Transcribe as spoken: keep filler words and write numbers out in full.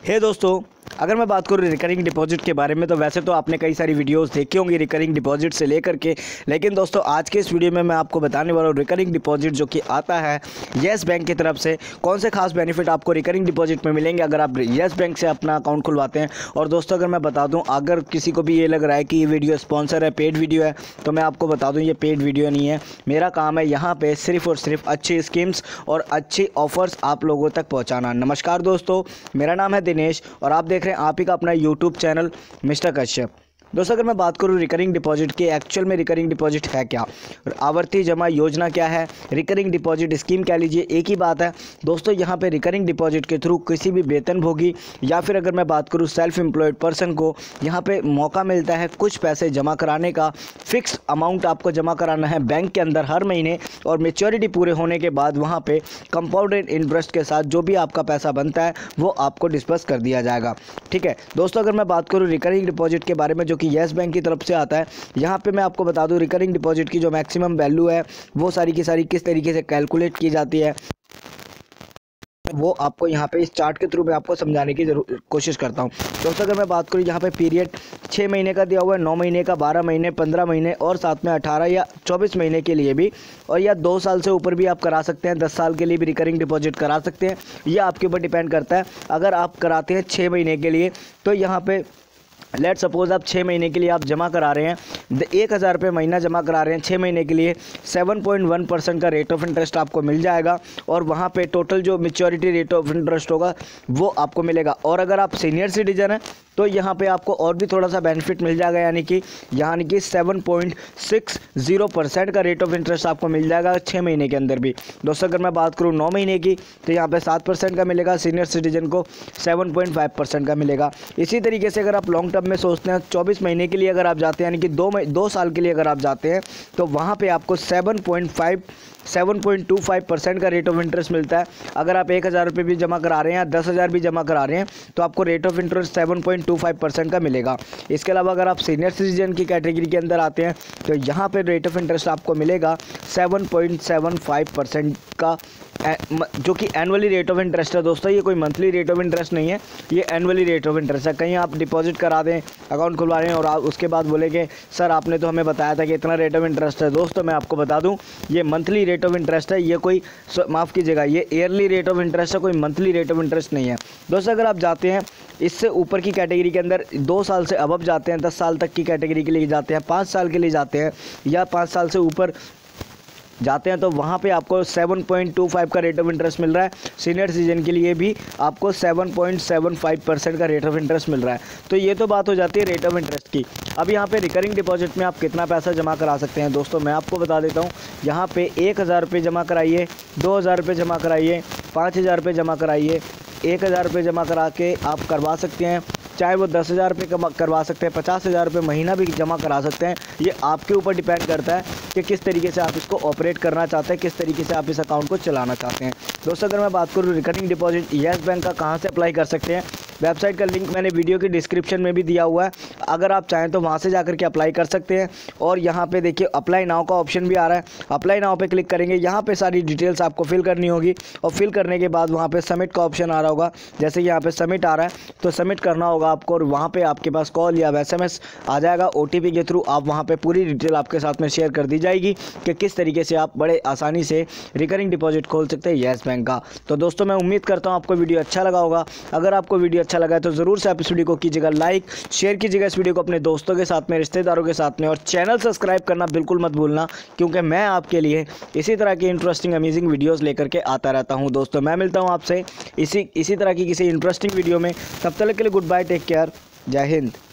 हे दोस्तों, अगर मैं बात करूँ रिकरिंग डिपॉजिट के बारे में तो वैसे तो आपने कई सारी वीडियोस देखी होंगी रिकरिंग डिपॉजिट से लेकर के, लेकिन दोस्तों आज के इस वीडियो में मैं आपको बताने वाला हूँ रिकरिंग डिपॉजिट जो कि आता है येस बैंक की तरफ से, कौन से खास बेनिफिट आपको रिकरिंग डिपॉजिट में मिलेंगे अगर आप येस बैंक से अपना अकाउंट खुलवाते हैं। और दोस्तों अगर मैं बता दूँ, अगर किसी को भी ये लग रहा है कि ये वीडियो स्पॉन्सर है, पेड वीडियो है, तो मैं आपको बता दूँ ये पेड वीडियो नहीं है। मेरा काम है यहाँ पर सिर्फ और सिर्फ अच्छी स्कीम्स और अच्छी ऑफर्स आप लोगों तक पहुँचाना। नमस्कार दोस्तों, मेरा नाम है दिनेश और आप देख रहे हैं आप ही का अपना यूट्यूब चैनल मिस्टर कश्यप। दोस्तों अगर मैं बात करूं रिकरिंग डिपॉजिट की, एक्चुअल में रिकरिंग डिपॉजिट है क्या, आवर्ती जमा योजना क्या है, रिकरिंग डिपॉजिट स्कीम कह लीजिए, एक ही बात है दोस्तों। यहां पे रिकरिंग डिपॉजिट के थ्रू किसी भी वेतनभोगी या फिर अगर मैं बात करूं सेल्फ एम्प्लॉयड पर्सन को यहां पे मौका मिलता है कुछ पैसे जमा कराने का। फिक्स अमाउंट आपको जमा कराना है बैंक के अंदर हर महीने, और मेच्योरिटी पूरे होने के बाद वहाँ पर कंपाउंडेड इंटरेस्ट के साथ जो भी आपका पैसा बनता है वो आपको डिस्पर्स कर दिया जाएगा। ठीक है दोस्तों, अगर मैं बात करूँ रिकरिंग डिपॉजिट के बारे में जो कि येस बैंक की तरफ से आता है, यहाँ पे मैं आपको बता दूं रिकरिंग डिपॉजिट की जो मैक्सिमम वैल्यू है वो सारी की सारी किस तरीके से कैलकुलेट की जाती है वो आपको यहाँ पे इस चार्ट के थ्रू मैं आपको समझाने की जरूर कोशिश करता हूँ। दोस्तों अगर मैं बात करूँ यहाँ पे पीरियड छः महीने का दिया हुआ है, नौ महीने का, बारह महीने, पंद्रह महीने और साथ में अठारह या चौबीस महीने के लिए भी, और या दो साल से ऊपर भी आप करा सकते हैं, दस साल के लिए भी रिकरिंग डिपॉजिट करा सकते हैं। ये आपके ऊपर डिपेंड करता है। अगर आप कराते हैं छः महीने के लिए तो यहाँ पे लेट सपोज आप छः महीने के लिए आप जमा करा रहे हैं, एक हज़ार रुपये महीना जमा करा रहे हैं छः महीने के लिए, सेवन पॉइंट वन परसेंट का रेट ऑफ इंटरेस्ट आपको मिल जाएगा और वहाँ पे टोटल जो मैच्योरिटी रेट ऑफ इंटरेस्ट होगा वो आपको मिलेगा। और अगर आप सीनियर सिटीजन हैं तो यहाँ पे आपको और भी थोड़ा सा बेनिफिट मिल जाएगा, यानी कि यानी कि seven point six zero percent का रेट ऑफ इंटरेस्ट आपको मिल जाएगा छः महीने के अंदर भी। दोस्तों अगर मैं बात करूँ नौ महीने की तो यहाँ पे सात परसेंट का मिलेगा, सीनियर सिटीजन को सेवन पॉइंट फाइव परसेंट का मिलेगा। इसी तरीके से अगर आप लॉन्ग टर्म में सोचते हैं चौबीस महीने के लिए अगर आप जाते हैं, यानी कि दो दो साल के लिए अगर आप जाते हैं तो वहाँ पर आपको seven point five seven point two five percent का रेट ऑफ इंटरेस्ट मिलता है। अगर आप एक हज़ार रुपये भी जमा करा रहे हैं या दस हज़ार भी जमा करा रहे हैं तो आपको rate of interest seven point two five percent का मिलेगा। इसके अलावा अगर आप सीनियर सिटीजन की कैटेगरी के अंदर आते हैं तो यहाँ पे रेट ऑफ इंटरेस्ट आपको मिलेगा seven point seven five percent का, जो कि एनुअली रेट ऑफ इंटरेस्ट है। दोस्तों ये कोई मंथली रेट ऑफ इंटरेस्ट नहीं है, ये एनुअली रेट ऑफ इंटरेस्ट है। कहीं आप डिपॉजिट करा दें, अकाउंट खुलवा रहे हैं और आप उसके बाद बोलेंगे सर आपने तो हमें बताया था कि इतना रेट ऑफ इंटरेस्ट है। दोस्तों मैं आपको बता दूं ये मंथली रेट ऑफ इंटरेस्ट है, ये कोई माफ़ कीजिएगा ये ईयरली रेट ऑफ इंटरेस्ट है, कोई मंथली रेट ऑफ इंटरेस्ट नहीं है। दोस्तों अगर आप जाते हैं इससे ऊपर की कैटेगरी के अंदर, दो साल से अबव जाते हैं, दस साल तक की कैटेगरी के लिए जाते हैं, पाँच साल के लिए जाते हैं या पाँच साल से ऊपर जाते हैं तो वहाँ पे आपको सेवन पॉइंट टू फाइव का रेट ऑफ इंटरेस्ट मिल रहा है। सीनियर सिटीजन के लिए भी आपको seven point seven five percent का रेट ऑफ इंटरेस्ट मिल रहा है। तो ये तो बात हो जाती है रेट ऑफ इंटरेस्ट की। अब यहाँ पे रिकरिंग डिपॉजिट में आप कितना पैसा जमा करा सकते हैं दोस्तों मैं आपको बता देता हूँ। यहाँ पे एक हज़ार रुपये जमा कराइए, दो हज़ार रुपये जमा कराइए, पाँच हज़ार रुपये जमा कराइए, एक हज़ार रुपये जमा करा के आप करवा सकते हैं, चाहे वो दस हज़ार रुपये करवा सकते हैं, पचास हज़ार रुपये महीना भी जमा करा सकते हैं। ये आपके ऊपर डिपेंड करता है कि किस तरीके से आप इसको ऑपरेट करना चाहते हैं, किस तरीके से आप इस अकाउंट को चलाना चाहते हैं। दोस्तों अगर मैं बात करूँ रिकरिंग डिपॉजिट येस बैंक का कहाँ से अप्लाई कर सकते हैं, वेबसाइट का लिंक मैंने वीडियो की डिस्क्रिप्शन में भी दिया हुआ है, अगर आप चाहें तो वहाँ से जाकर के अप्लाई कर सकते हैं। और यहाँ पे देखिए अप्लाई नाउ का ऑप्शन भी आ रहा है, अप्लाई नाउ पे क्लिक करेंगे, यहाँ पे सारी डिटेल्स आपको फिल करनी होगी और फिल करने के बाद वहाँ पे सबमिट का ऑप्शन आ रहा होगा। जैसे यहाँ पे सबमिट आ रहा है तो सबमिट करना होगा आपको और वहाँ पे आपके पास कॉल या एसएमएस आ जाएगा ओटीपी के थ्रू। आप वहाँ पे पूरी डिटेल आपके साथ में शेयर कर दी जाएगी कि किस तरीके से आप बड़े आसानी से रिकरिंग डिपॉजिट खोल सकते हैं येस बैंक का। तो दोस्तों मैं उम्मीद करता हूँ आपको वीडियो अच्छा लगा होगा। अगर आपको वीडियो अच्छा लगा है तो ज़रूर से आप इस वीडियो को कीजिएगा लाइक, शेयर कीजिएगा इस वीडियो को अपने दोस्तों के साथ में, रिश्तेदारों के साथ में, और चैनल सब्सक्राइब करना बिल्कुल मत भूलना क्योंकि मैं आपके लिए इसी तरह की इंटरेस्टिंग अमेजिंग वीडियोस लेकर के आता रहता हूं। दोस्तों मैं मिलता हूं आपसे इसी इसी तरह की किसी इंटरेस्टिंग वीडियो में, तब तक के लिए गुड बाय, टेक केयर, जय हिंद।